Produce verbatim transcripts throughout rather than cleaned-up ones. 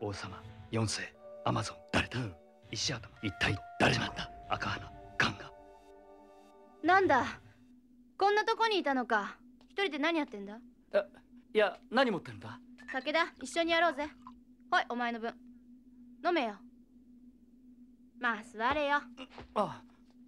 王様、四世、アマゾン、誰だ？石頭、一体誰なんだ？赤花、ガンガ。 なんだ、こんなとこにいたのか。一人で何やってんだ？ え、いや、何持ってるんだ？ 酒だ、一緒にやろうぜ。ほい、お前の分飲めよ。まあ座れよ。 ああ。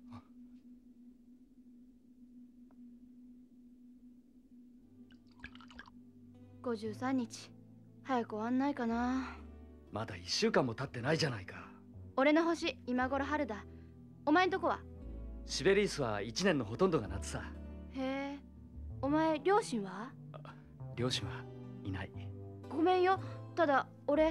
ごじゅうさんにち、早く終わんないかな。 まだ一週間も経ってないじゃないか。 俺の星、今頃春だ。お前んとこは？ シベリースは一年のほとんどが夏さ。 へえ。お前、両親は？ 両親はいない。 ごめんよ。ただ俺、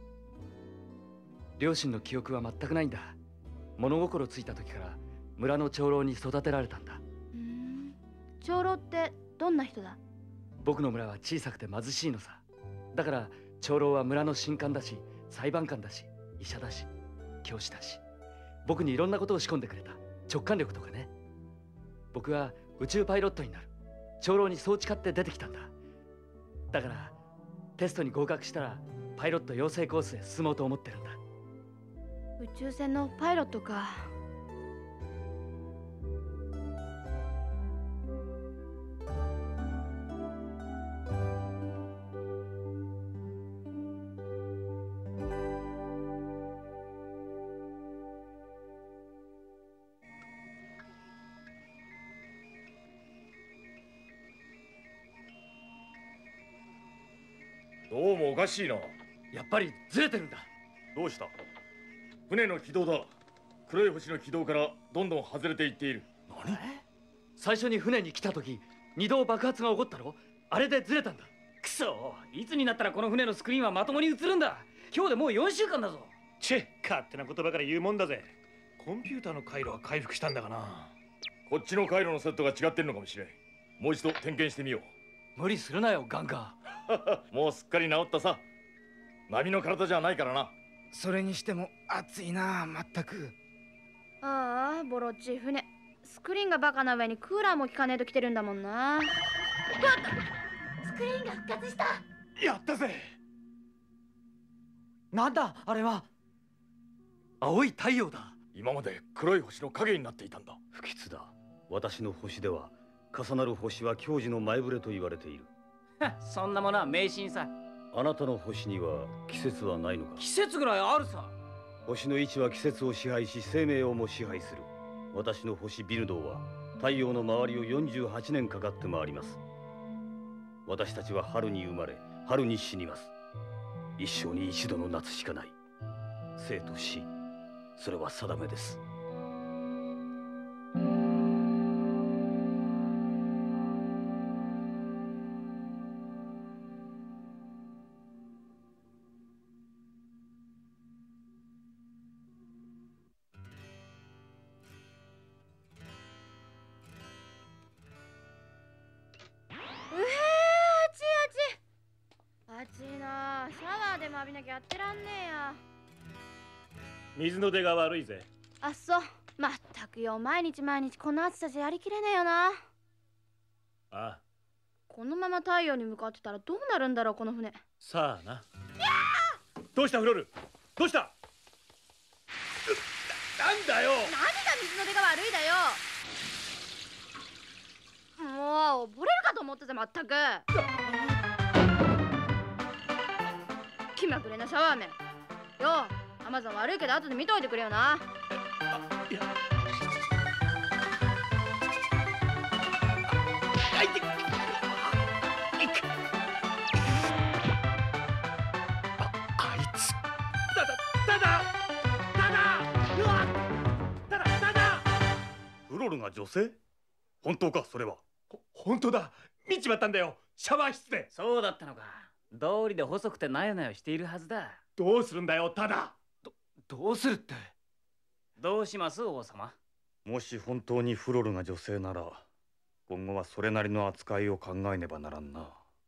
両親の記憶は全くないんだ。物心ついた時から村の長老に育てられたんだ。 うーん。長老ってどんな人だ？ 僕の村は小さくて貧しいのさ。だから長老は村の神官だし、裁判官だし、医者だし、教師だし、僕にいろんなことを仕込んでくれた。直感力とかね。僕は宇宙パイロットになる。長老にそう誓って出てきたんだ。だからテストに合格したらパイロット養成コースへ進もうと思ってるんだ。 宇宙船のパイロットか。 どうもおかしいな。 やっぱりずれてるんだ。 どうした？船の軌道だ。黒い星の軌道からどんどん外れていっている。 何？最初に船に来た時、二度爆発が起こったろ？あれでずれたんだ。 くそ、いつになったらこの船のスクリーンはまともに映るんだ。今日でもうよんしゅうかんだぞ。 チェッ、勝手なことばかり言うもんだぜ。コンピューターの回路は回復したんだがな。 こっちの回路のセットが違ってるのかもしれん。もう一度点検してみよう。 無理するなよ、ガンガー。もうすっかり治ったさ。波の体じゃないからな。 それにしても暑いな、まったく。 ああ、ボロっちい船。スクリーンがバカな上にクーラーも効かねえと来てるんだもんな。スクリーンが復活した。 やったぜ。 なんだあれは。青い太陽だ。 今まで黒い星の影になっていたんだ。 不吉だ。私の星では重なる星は矜持の前触れと言われている。 そんなものは迷信さ。 あなたの星には季節はないのか？ 季節ぐらいあるさ。 星の位置は季節を支配し生命をも支配する。私の星ビルドーは太陽の周りをよんじゅうはちねんかかって回ります。私たちは春に生まれ春に死にます。一生に一度の夏しかない。生と死、それは定めです。 暑いな。シャワーでも浴びなきゃやってらんねえや。 水の出が悪いぜ。 あっそう。まったくよ、毎日毎日この暑さじゃやりきれねえよな。 ああ。 このまま太陽に向かってたらどうなるんだろう、この船。 さあな。どうしたフロル？どうした？な、なんだよ。 何が水の出が悪いだよ。もう溺れるかと思ったぜ、まったく。気まぐれなシャワー麺よ。アマゾン悪いけど後で見といてくれよな。 あ、いや。あいて。あ、あいつ。ただ、ただ、ただ、うわ、ただ、ただ。 フロルが女性？本当か、それは。 ほ、本当だ。見ちまったんだよ。シャワー室で。 そうだったのか。道理で細くてなよなよしているはずだ。 どうするんだよ、ただ。 ど、どうするって。 どうします王様？ もし本当にフロルが女性なら今後はそれなりの扱いを考えねばならんな。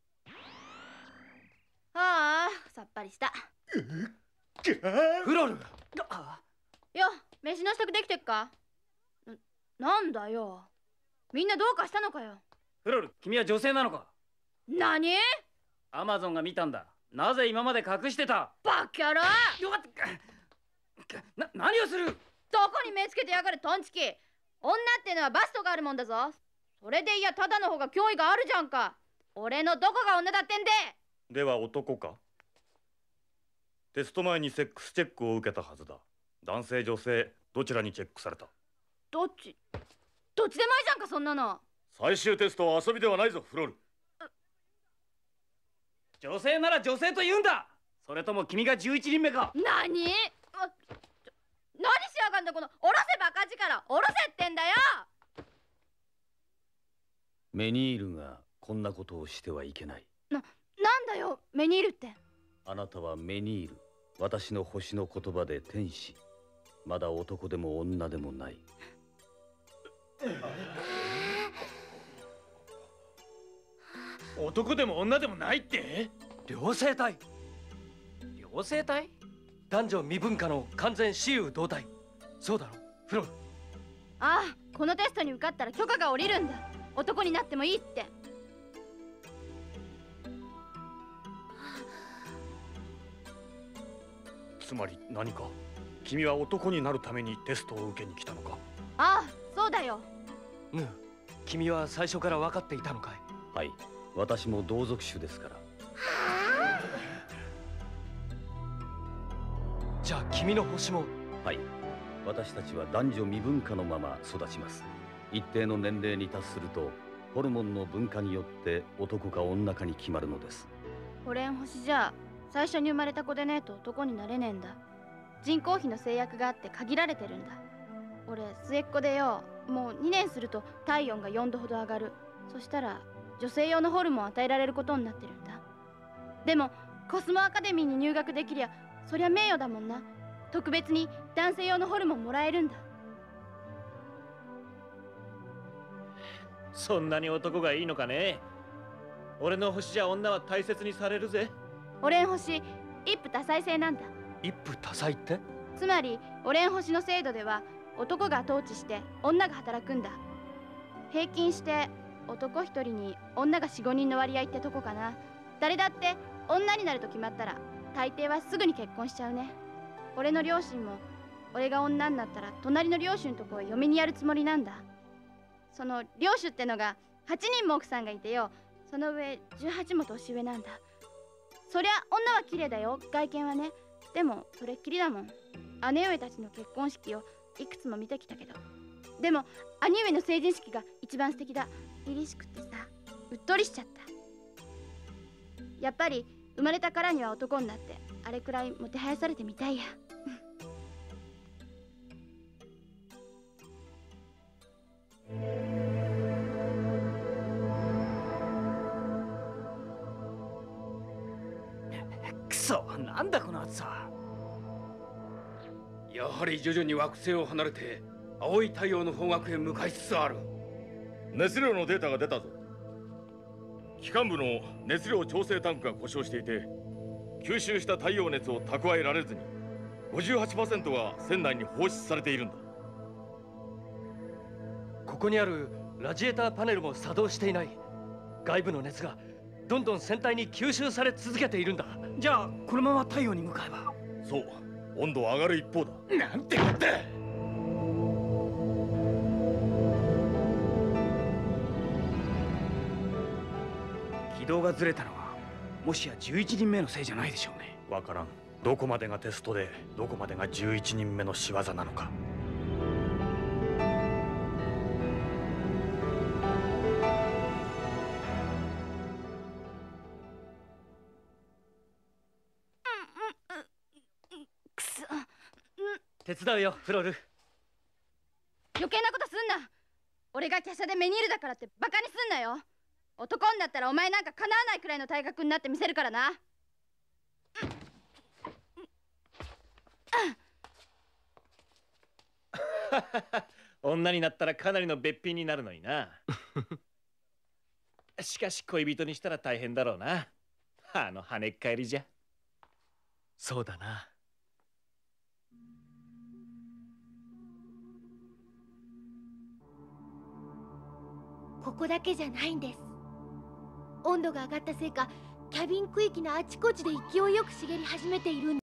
ああ、さっぱりした。 フロル。 よ、飯の支度できてっか？な、なんだよ。みんなどうかしたのかよ。 フロル、君は女性なのか？ 何？ アマゾンが見たんだ。 なぜ今まで隠してた？ バカ野郎！ よかったな、何をする？ どこに目つけてやがるトンチキ。女ってのはバストがあるもんだぞ。それでいやただの方が脅威があるじゃんか。俺のどこが女だってんで。 では男か？テスト前にセックスチェックを受けたはずだ。男性女性どちらにチェックされた？ どっちどっちでもいいじゃんかそんなの。 最終テストは遊びではないぞフロール。 女性なら女性と言うんだ。それとも君がじゅういちにんめか？ 何？あちょ何しやがんだこのおろせバカ力。おろせってんだよ。 メニールがこんなことをしてはいけない。 な、なんだよメニールって。 あなたはメニール、私の星の言葉で天使。まだ男でも女でもない。 男でも女でもないって？ 両生体両生体男女未分化の完全雌雄同体。そうだろフロール。 ああ、このテストに受かったら許可が下りるんだ。男になってもいいって。 つまり何か？君は男になるためにテストを受けに来たのか？ ああ、そうだよ。 うん、君は最初から分かっていたのかい？ はい、私も同族種ですから。 じゃあ君の星も？ はい、私たちは男女未分化のまま育ちます。一定の年齢に達するとホルモンの分化によって男か女かに決まるのです。 ホレン星じゃ最初に生まれた子でねえと男になれねえんだ。人口比の制約があって限られてるんだ。俺末っ子でよ、もうにねんすると体温がよんどほど上がる。そしたら女性用のホルモンを与えられることになってるんだ。でもコスモアカデミーに入学できりゃそりゃ名誉だもんな。特別に男性用のホルモンもらえるんだ。 そんなに男がいいのかね。俺の星じゃ女は大切にされるぜ。 オレン星一夫多妻制なんだ。 一夫多妻って？ つまりオレン星の制度では男が統治して女が働くんだ。平均して男一人に女がよん、ごにんの割合ってとこかな。誰だって女になると決まったら大抵はすぐに結婚しちゃうね。俺の両親も俺が女になったら隣の領主のとこへ嫁にやるつもりなんだ。その領主ってのがはちにんも奥さんがいてよ、その上じゅうはちも年上なんだ。そりゃ女は綺麗だよ、外見はね。でもそれっきりだもん。姉上たちの結婚式をいくつも見てきたけど、でも兄上の成人式が一番素敵だ。凛々しくってさ、うっとりしちゃった。やっぱり生まれたからには男になってあれくらいもてはやされてみたいや。 くそ、なんだこの暑さ。 やはり徐々に惑星を離れて青い太陽の方角へ向かいつつある。 熱量のデータが出たぞ。機関部の熱量調整タンクが故障していて、吸収した太陽熱を蓄えられずに ごじゅうはちパーセント が船内に放出されているんだ。 ここにあるラジエーターパネルも作動していない。外部の熱がどんどん船体に吸収され続けているんだ。 じゃあこのまま太陽に向かえば。 そう、温度は上がる一方だ。 なんてこった。 軌道がずれたのはもしやじゅういちにんめのせいじゃないでしょうね。 わからん。どこまでがテストでどこまでがじゅういちにんめの仕業なのか。 くそ、 手伝うよフロール。 余計なことすんな。俺が華奢でメニールだからってバカにすんなよ。男になったらお前なんか叶わないくらいの体格になってみせるからな。 女になったらかなりのべっぴんになるのにな。しかし恋人にしたら大変だろうな、あの跳ねっ返りじゃ。 そうだな。 ここだけじゃないんです。温度が上がったせいかキャビン区域のあちこちで勢いよく茂り始めているんだ。